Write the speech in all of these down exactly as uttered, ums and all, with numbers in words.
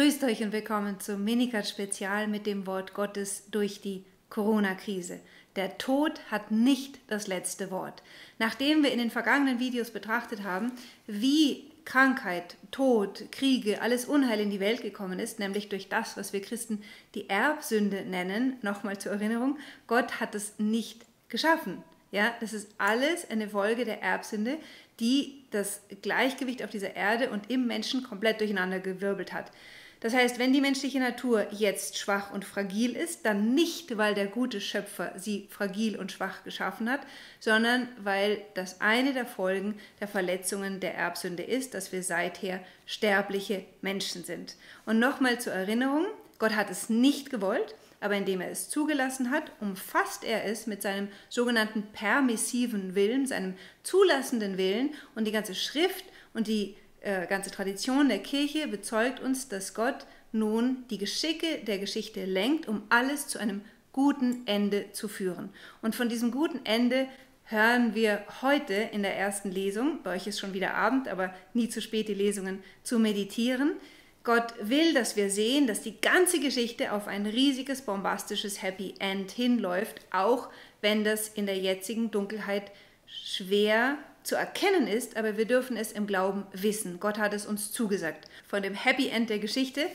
Grüßt euch und willkommen zum Minikat-Spezial mit dem Wort Gottes durch die Corona-Krise. Der Tod hat nicht das letzte Wort. Nachdem wir in den vergangenen Videos betrachtet haben, wie Krankheit, Tod, Kriege, alles Unheil in die Welt gekommen ist, nämlich durch das, was wir Christen die Erbsünde nennen, nochmal zur Erinnerung, Gott hat es nicht geschaffen. Ja, das ist alles eine Folge der Erbsünde, die das Gleichgewicht auf dieser Erde und im Menschen komplett durcheinander gewirbelt hat. Das heißt, wenn die menschliche Natur jetzt schwach und fragil ist, dann nicht, weil der gute Schöpfer sie fragil und schwach geschaffen hat, sondern weil das eine der Folgen der Verletzungen der Erbsünde ist, dass wir seither sterbliche Menschen sind. Und nochmal zur Erinnerung, Gott hat es nicht gewollt, aber indem er es zugelassen hat, umfasst er es mit seinem sogenannten permissiven Willen, seinem zulassenden Willen, und die ganze Schrift und die äh, ganze Tradition der Kirche bezeugt uns, dass Gott nun die Geschicke der Geschichte lenkt, um alles zu einem guten Ende zu führen. Und von diesem guten Ende hören wir heute in der ersten Lesung, bei euch ist schon wieder Abend, aber nie zu spät die Lesungen zu meditieren. Gott will, dass wir sehen, dass die ganze Geschichte auf ein riesiges, bombastisches Happy End hinläuft, auch wenn das in der jetzigen Dunkelheit schwer zu erkennen ist, aber wir dürfen es im Glauben wissen. Gott hat es uns zugesagt. Von dem Happy End der Geschichte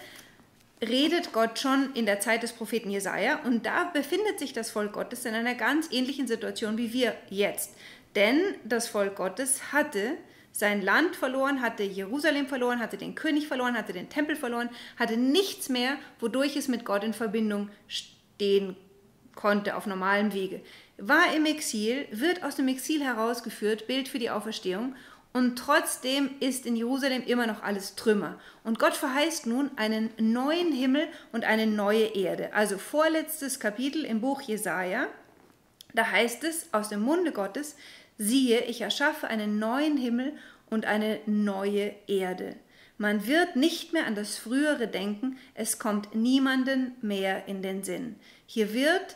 redet Gott schon in der Zeit des Propheten Jesaja, und da befindet sich das Volk Gottes in einer ganz ähnlichen Situation wie wir jetzt. Denn das Volk Gottes hatte sein Land verloren, hatte Jerusalem verloren, hatte den König verloren, hatte den Tempel verloren, hatte nichts mehr, wodurch es mit Gott in Verbindung stehen konnte auf normalem Wege. War im Exil, wird aus dem Exil herausgeführt, Bild für die Auferstehung, und trotzdem ist in Jerusalem immer noch alles Trümmer. Und Gott verheißt nun einen neuen Himmel und eine neue Erde. Also vorletztes Kapitel im Buch Jesaja, da heißt es aus dem Munde Gottes: Siehe, ich erschaffe einen neuen Himmel und eine neue Erde. Man wird nicht mehr an das Frühere denken, es kommt niemanden mehr in den Sinn. Hier wird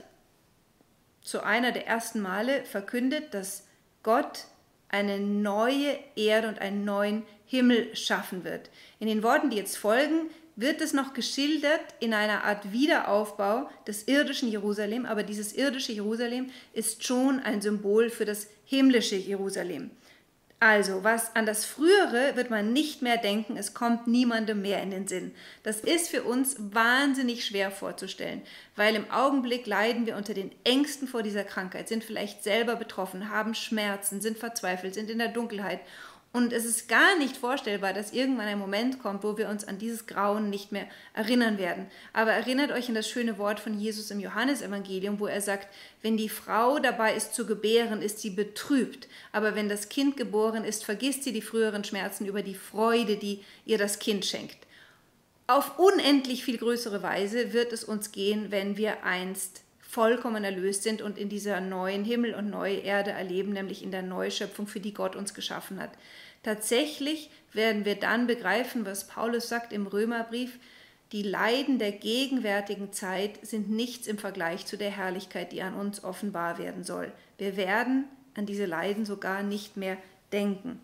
zu einer der ersten Male verkündet, dass Gott eine neue Erde und einen neuen Himmel schaffen wird. In den Worten, die jetzt folgen, wird es noch geschildert in einer Art Wiederaufbau des irdischen Jerusalem, aber dieses irdische Jerusalem ist schon ein Symbol für das himmlische Jerusalem. Also, was an das Frühere wird man nicht mehr denken, es kommt niemandem mehr in den Sinn. Das ist für uns wahnsinnig schwer vorzustellen, weil im Augenblick leiden wir unter den Ängsten vor dieser Krankheit, sind vielleicht selber betroffen, haben Schmerzen, sind verzweifelt, sind in der Dunkelheit. Und es ist gar nicht vorstellbar, dass irgendwann ein Moment kommt, wo wir uns an dieses Grauen nicht mehr erinnern werden. Aber erinnert euch an das schöne Wort von Jesus im Johannesevangelium, wo er sagt, wenn die Frau dabei ist zu gebären, ist sie betrübt. Aber wenn das Kind geboren ist, vergisst sie die früheren Schmerzen über die Freude, die ihr das Kind schenkt. Auf unendlich viel größere Weise wird es uns gehen, wenn wir einst vollkommen erlöst sind und in dieser neuen Himmel und neue Erde erleben, nämlich in der Neuschöpfung, für die Gott uns geschaffen hat. Tatsächlich werden wir dann begreifen, was Paulus sagt im Römerbrief: Die Leiden der gegenwärtigen Zeit sind nichts im Vergleich zu der Herrlichkeit, die an uns offenbar werden soll. Wir werden an diese Leiden sogar nicht mehr denken.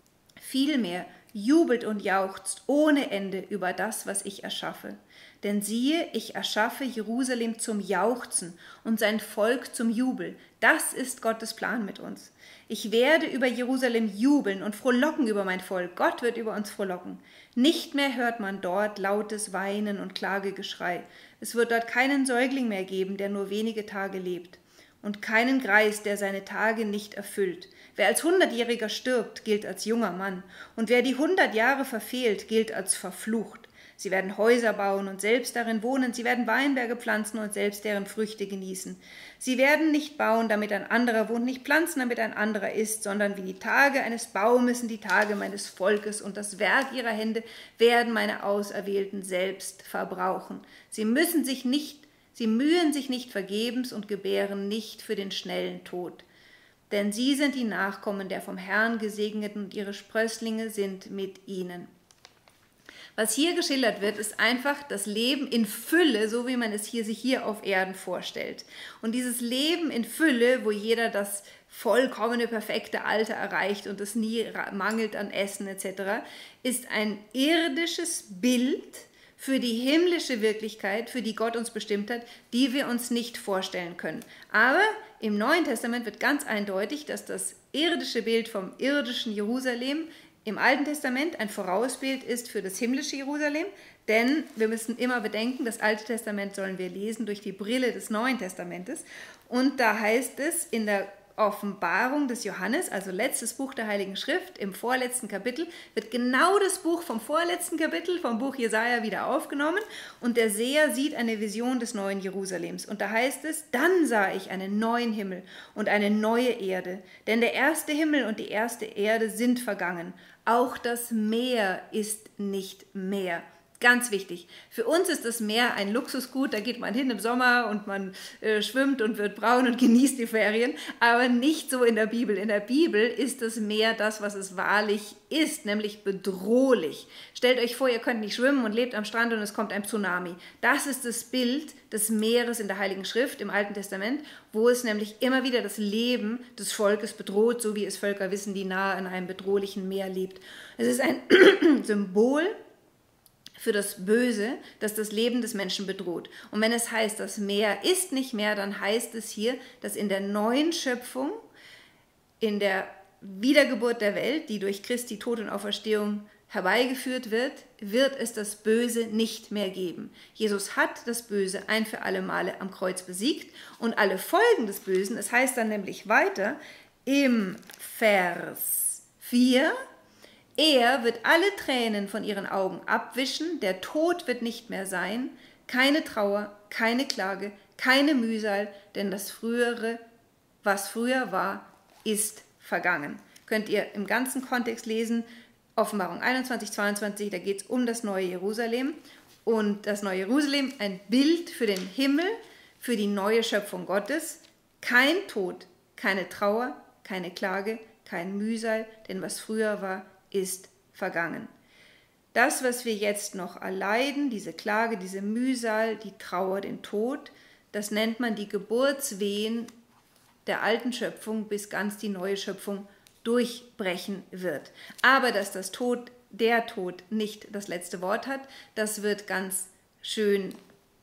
Vielmehr jubelt und jauchzt ohne Ende über das, was ich erschaffe. Denn siehe, ich erschaffe Jerusalem zum Jauchzen und sein Volk zum Jubel. Das ist Gottes Plan mit uns. Ich werde über Jerusalem jubeln und frohlocken über mein Volk. Gott wird über uns frohlocken. Nicht mehr hört man dort lautes Weinen und Klagegeschrei. Es wird dort keinen Säugling mehr geben, der nur wenige Tage lebt. Und keinen Greis, der seine Tage nicht erfüllt. Wer als Hundertjähriger stirbt, gilt als junger Mann. Und wer die hundert Jahre verfehlt, gilt als verflucht. Sie werden Häuser bauen und selbst darin wohnen. Sie werden Weinberge pflanzen und selbst deren Früchte genießen. Sie werden nicht bauen, damit ein anderer wohnt, nicht pflanzen, damit ein anderer isst, sondern wie die Tage eines Baumes sind die Tage meines Volkes, und das Werk ihrer Hände werden meine Auserwählten selbst verbrauchen. Sie müssen sich nicht, sie mühen sich nicht vergebens und gebären nicht für den schnellen Tod. Denn sie sind die Nachkommen der vom Herrn Gesegneten, und ihre Sprösslinge sind mit ihnen. Was hier geschildert wird, ist einfach das Leben in Fülle, so wie man es hier, sich hier auf Erden vorstellt. Und dieses Leben in Fülle, wo jeder das vollkommene, perfekte Alter erreicht und es nie mangelt an Essen et cetera, ist ein irdisches Bild für die himmlische Wirklichkeit, für die Gott uns bestimmt hat, die wir uns nicht vorstellen können. Aber im Neuen Testament wird ganz eindeutig, dass das irdische Bild vom irdischen Jerusalem im Alten Testament ein Vorausbild ist für das himmlische Jerusalem, denn wir müssen immer bedenken, das Alte Testament sollen wir lesen durch die Brille des Neuen Testamentes, und da heißt es in der Offenbarung des Johannes, also letztes Buch der Heiligen Schrift, im vorletzten Kapitel, wird genau das Buch vom vorletzten Kapitel, vom Buch Jesaja, wieder aufgenommen, und der Seher sieht eine Vision des neuen Jerusalems. Und da heißt es, dann sah ich einen neuen Himmel und eine neue Erde, denn der erste Himmel und die erste Erde sind vergangen. Auch das Meer ist nicht mehr. Ganz wichtig. Für uns ist das Meer ein Luxusgut, da geht man hin im Sommer und man äh, schwimmt und wird braun und genießt die Ferien, aber nicht so in der Bibel. In der Bibel ist das Meer das, was es wahrlich ist, nämlich bedrohlich. Stellt euch vor, ihr könnt nicht schwimmen und lebt am Strand und es kommt ein Tsunami. Das ist das Bild des Meeres in der Heiligen Schrift, im Alten Testament, wo es nämlich immer wieder das Leben des Volkes bedroht, so wie es Völker wissen, die nahe an einem bedrohlichen Meer lebt. Es ist ein Symbol für das Böse, das das Leben des Menschen bedroht. Und wenn es heißt, das Meer ist nicht mehr, dann heißt es hier, dass in der neuen Schöpfung, in der Wiedergeburt der Welt, die durch Christi Tod und Auferstehung herbeigeführt wird, wird es das Böse nicht mehr geben. Jesus hat das Böse ein für alle Male am Kreuz besiegt, und alle Folgen des Bösen, es heißt dann nämlich weiter im Vers vier, er wird alle Tränen von ihren Augen abwischen, der Tod wird nicht mehr sein, keine Trauer, keine Klage, keine Mühsal, denn das Frühere, was früher war, ist vergangen. Könnt ihr im ganzen Kontext lesen, Offenbarung einundzwanzig, zweiundzwanzig, da geht es um das neue Jerusalem. Und das neue Jerusalem, ein Bild für den Himmel, für die neue Schöpfung Gottes. Kein Tod, keine Trauer, keine Klage, kein Mühsal, denn was früher war, ist vergangen. Das, was wir jetzt noch erleiden, diese Klage, diese Mühsal, die Trauer, den Tod, das nennt man die Geburtswehen der alten Schöpfung, bis ganz die neue Schöpfung durchbrechen wird. Aber dass das Tod, der Tod nicht das letzte Wort hat, das wird ganz schön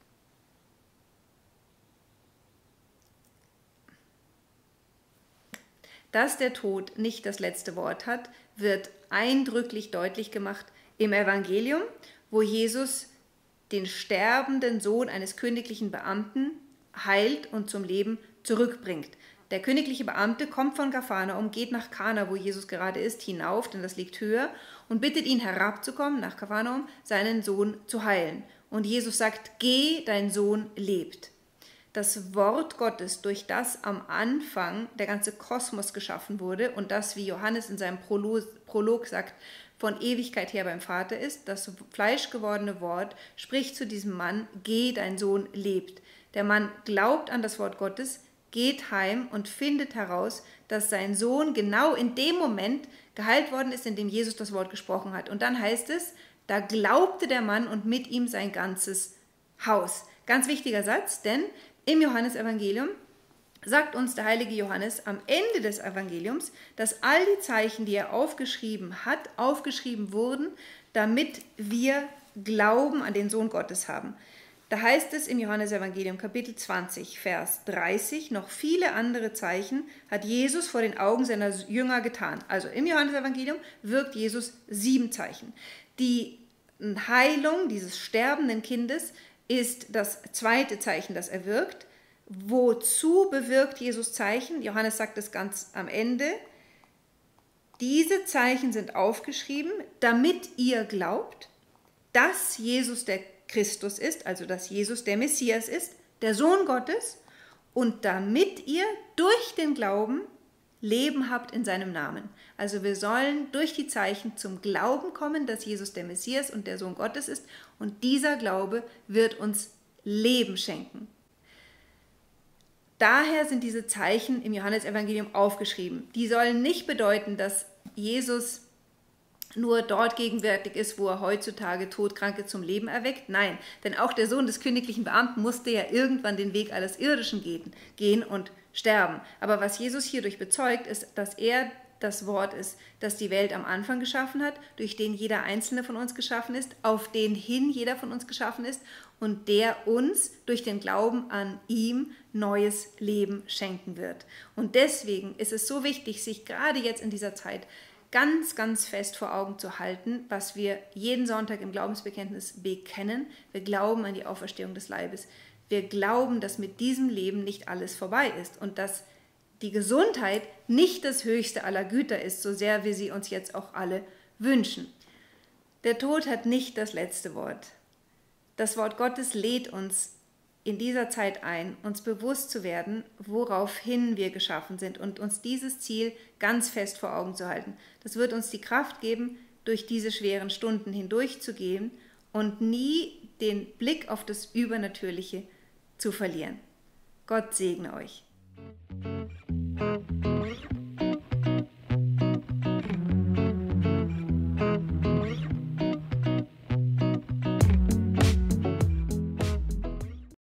Dass der Tod nicht das letzte Wort hat, wird eindrücklich deutlich gemacht im Evangelium, wo Jesus den sterbenden Sohn eines königlichen Beamten heilt und zum Leben zurückbringt. Der königliche Beamte kommt von Kapharnaum, geht nach Kana, wo Jesus gerade ist, hinauf, denn das liegt höher, und bittet ihn herabzukommen nach Kapharnaum, seinen Sohn zu heilen. Und Jesus sagt, geh, dein Sohn lebt. Das Wort Gottes, durch das am Anfang der ganze Kosmos geschaffen wurde und das, wie Johannes in seinem Prolog sagt, von Ewigkeit her beim Vater ist, das fleischgewordene Wort spricht zu diesem Mann, geh, dein Sohn lebt. Der Mann glaubt an das Wort Gottes, geht heim und findet heraus, dass sein Sohn genau in dem Moment geheilt worden ist, in dem Jesus das Wort gesprochen hat. Und dann heißt es, da glaubte der Mann und mit ihm sein ganzes Haus. Ganz wichtiger Satz, denn im Johannesevangelium sagt uns der heilige Johannes am Ende des Evangeliums, dass all die Zeichen, die er aufgeschrieben hat, aufgeschrieben wurden, damit wir Glauben an den Sohn Gottes haben. Da heißt es im Johannesevangelium Kapitel zwanzig, Vers dreißig, noch viele andere Zeichen hat Jesus vor den Augen seiner Jünger getan. Also im Johannesevangelium wirkt Jesus sieben Zeichen. Die Heilung dieses sterbenden Kindes ist das zweite Zeichen, das er wirkt. Wozu bewirkt Jesus Zeichen? Johannes sagt es ganz am Ende. Diese Zeichen sind aufgeschrieben, damit ihr glaubt, dass Jesus der Christus ist, also dass Jesus der Messias ist, der Sohn Gottes, und damit ihr durch den Glauben Leben habt in seinem Namen. Also wir sollen durch die Zeichen zum Glauben kommen, dass Jesus der Messias und der Sohn Gottes ist, und dieser Glaube wird uns Leben schenken. Daher sind diese Zeichen im Johannesevangelium aufgeschrieben. Die sollen nicht bedeuten, dass Jesus nur dort gegenwärtig ist, wo er heutzutage Todkranke zum Leben erweckt. Nein, denn auch der Sohn des königlichen Beamten musste ja irgendwann den Weg alles Irdischen gehen, gehen und sterben. Aber was Jesus hierdurch bezeugt, ist, dass er das Wort ist, das die Welt am Anfang geschaffen hat, durch den jeder einzelne von uns geschaffen ist, auf den hin jeder von uns geschaffen ist und der uns durch den Glauben an ihm neues Leben schenken wird. Und deswegen ist es so wichtig, sich gerade jetzt in dieser Zeit ganz, ganz fest vor Augen zu halten, was wir jeden Sonntag im Glaubensbekenntnis bekennen. Wir glauben an die Auferstehung des Leibes. Wir glauben, dass mit diesem Leben nicht alles vorbei ist und dass die Gesundheit nicht das höchste aller Güter ist, so sehr wir sie uns jetzt auch alle wünschen. Der Tod hat nicht das letzte Wort. Das Wort Gottes lädt uns in dieser Zeit ein, uns bewusst zu werden, woraufhin wir geschaffen sind und uns dieses Ziel ganz fest vor Augen zu halten. Das wird uns die Kraft geben, durch diese schweren Stunden hindurchzugehen und nie den Blick auf das Übernatürliche zu verlieren. Gott segne euch.